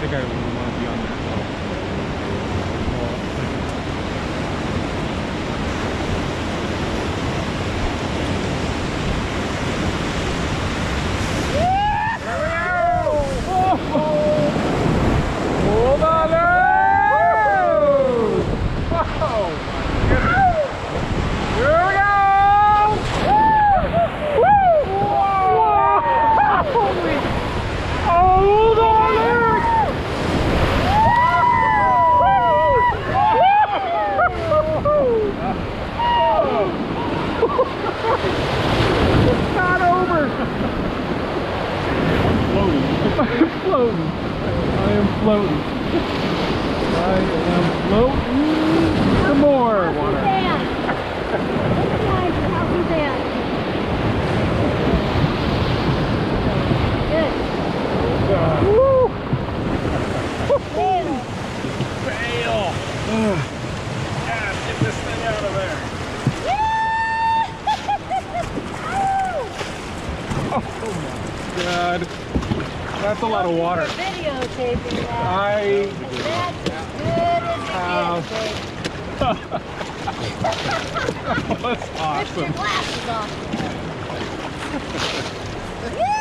think I want to be on that. Hold on there! Whoa! Here we go! Holy! Hold on there! It's not over! I'm floating. I am floating. I am floating. Some more water. Good. Woo! Fail. Fail. Yeah, get this thing out of there. Oh my God. That's a lot of water. Videotaping that. That's as good as it gets, That's awesome. Rip your glasses off.